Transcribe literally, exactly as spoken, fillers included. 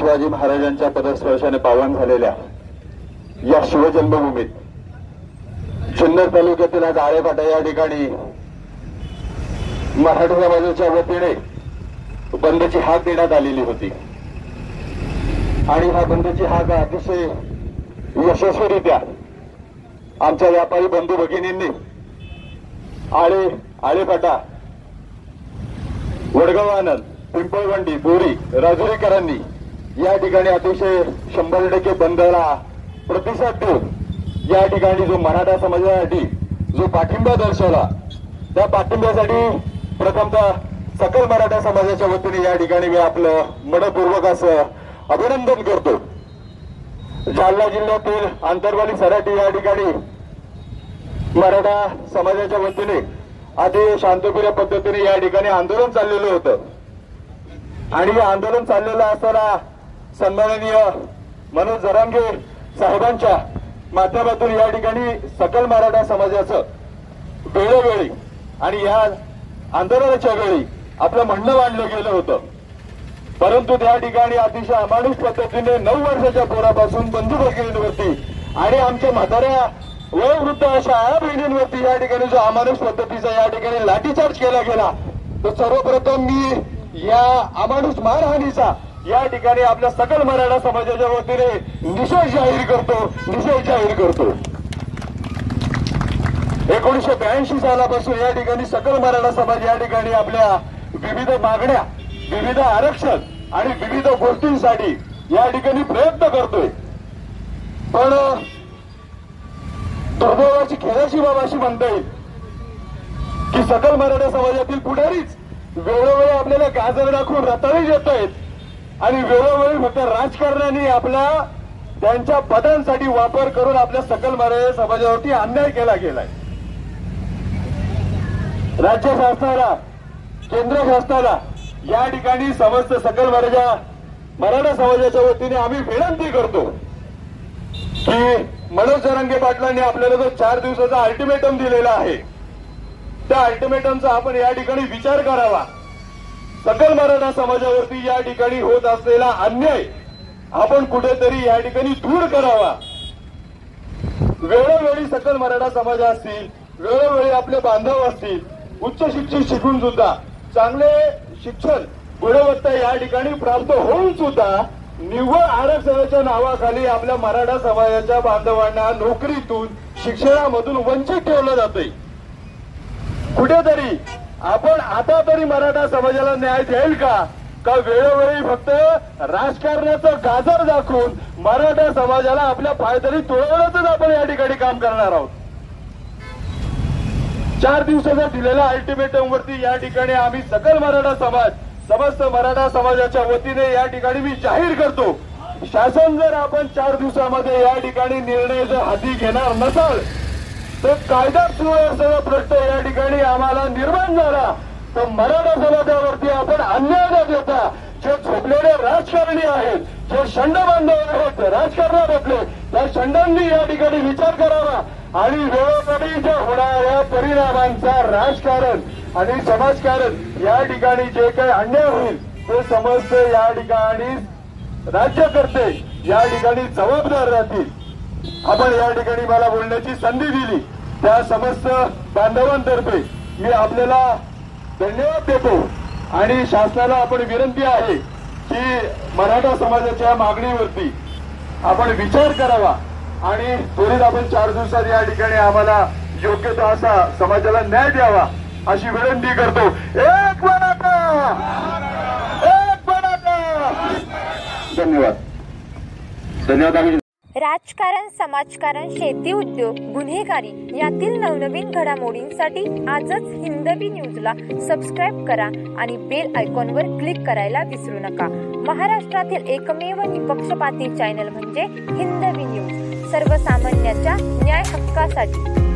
शिवाजी महाराजांच्या पदस्पर्शाने पावन झालेल्या या शिवजन्मभूमीत जुन्नर तालुक्यातील आज आळेपाटा या ठिकाणी मराठा समाजाच्या वतीने बंदची हाक देण्यात आलेली होती आणि हा बंदची हाक अतिशय यशस्वीरित्या आमच्या व्यापारी बंधू भगिनींनी आळे आळेपाटा वडगाव आनंद पिंपळवंडी बोरी राजुरीकरांनी या ठिकाणी अतिशय शंभर टक्के बंदला प्रतिसाद देऊन या ठिकाणी जो मराठा समाजासाठी जो पाठिंबा दर्शवला त्या पाठिंब्यासाठी प्रथमतः सकल मराठा समाजाच्या वतीने या ठिकाणी मी आपलं मनपूर्वक असं अभिनंदन करतो। जालना जिल्ह्यातील आंतरवाली सराटी या ठिकाणी मराठा समाजाच्या वतीने आधी शांतप्रिय पद्धतीने या ठिकाणी आंदोलन चाललेलं होतं आणि हे आंदोलन चाललेलं असताना सन्माननीय मनोज जरांगे साहेबांच्या माध्यमातून या ठिकाणी सकल मराठा समाजाचं वेळोवेळी आणि या आंदोलनाच्या वेळी आपलं म्हणणं मांडलं गेलं होतं, परंतु त्या ठिकाणी अतिशय अमानुष पद्धतीने नऊ वर्षाच्या पोरापासून बंधू भगिनींवरती आणि आमच्या म्हाताऱ्या वयोवृद्ध अशा आया बहिणींवरती या ठिकाणी जो अमानुष पद्धतीचा या ठिकाणी लाठीचार्ज केला गेला, तो सर्वप्रथम मी या अमानुष मारहाणीचा या ठिकाणी आपल्या सकल मराठा समाजाच्या वतीने निषेध जाहीर करतो निषेध जाहीर करतो। एकोणीसशे ब्याऐंशी सालापासून या ठिकाणी सकल मराठा समाज या ठिकाणी आपल्या विविध मागण्या विविध आरक्षण आणि विविध गोष्टींसाठी या ठिकाणी प्रयत्न करतोय, पण दुर्दैवाची खेळाची बाब अशी म्हणता येईल की सकल मराठा समाजातील पुढारीच वेळोवेळी आपल्याला गाजर दाखवून रताळी देत आहेत आणि वेळोवेळी फक्त राजकारणाने आपला त्यांच्या पदांसाठी वापर करून आपल्या सकल मराठा समाजावरती अन्याय केला गेलाय। राज्य शासनाला केंद्र शासनाला या ठिकाणी समस्त सकल मराठा मराठा समाजाच्या वतीने आम्ही विनंती करतो की मनोज जरांगे पाटलांनी आपल्याला जो चार दिवसाचा अल्टिमेटम दिलेला आहे त्या अल्टिमेटमचा आपण या ठिकाणी विचार करावा। सकल मराठा समाजावरती या ठिकाणी होत असलेला अन्याय आपण कुठेतरी या ठिकाणी दूर करावा। वेळोवेळी सकल मराठा समाज असतील, वेळोवेळी आपले बांधव असतील, उच्च शिक्षित शिकून सुद्धा चांगले शिक्षण गुणवत्ता या ठिकाणी प्राप्त होऊन सुद्धा निव्वळ आरक्षणाच्या नावाखाली आपल्या मराठा समाजाच्या बांधवांना नोकरीतून शिक्षणामधून वंचित ठेवलं जातंय। कुठेतरी आपण आता तरी मराठा समाजाला न्याय देईल का का वेळोवेळी फक्त राजकारणाचं गाजर दाखवून मराठा समाजाला आपल्या पायदळी तोडवण्याचंच आपण या ठिकाणी काम करणार आहोत। चार दिवसाचा दिलेल्या अल्टिमेटम वरती या ठिकाणी आम्ही सकल मराठा समाज समस्त मराठा समाजाच्या वतीने या ठिकाणी मी जाहीर करतो, शासन जर आपण चार दिवसामध्ये या ठिकाणी निर्णय जर हाती घेणार नसाल तर कायदा सुव्यवस्थेचा प्रश्न या ठिकाणी आम्हाला निर्माण झाला तर मराठा समाजावरती आपण अन्याय न देता जे झोपलेले राजकारणी आहेत, जे शंड बांधव आहेत राजकारणातले, त्या शंडांनी या ठिकाणी विचार करावा आणि वेळोवेळी ज्या होणाऱ्या परिणामांचा राजकारण आणि समाजकारण या ठिकाणी जे काही अन्याय होईल ते समस्त या ठिकाणी राज्यकर्ते या ठिकाणी जबाबदार राहतील। आपण या ठिकाणी मला बोलण्याची संधी दिली त्या समस्त बांधवांतर्फे मी आपल्याला धन्यवाद देतो आणि शासनाला आपण विनंती आहे की मराठा समाजाच्या मागणीवरती आपण विचार करावा आणि त्वरित आपण चार दिवसात या ठिकाणी आम्हाला योग्य तो असा समाजाला न्याय द्यावा अशी विनंती करतो। एक मराठा एक मराठा। धन्यवाद धन्यवाद। राजकारण, समाजकारण, शेती उद्योग, गुन्हेगारी यातील नवनवीन घडामोडींसाठी आजच हिंदवी न्यूजला सबस्क्राईब करा आणि बेल आयकॉनवर क्लिक करायला विसरू नका। महाराष्ट्रातील एकमेव निपक्षपाती चॅनल म्हणजे हिंदवी न्यूज, सर्वसामान्यांच्या न्याय हक्कासाठी।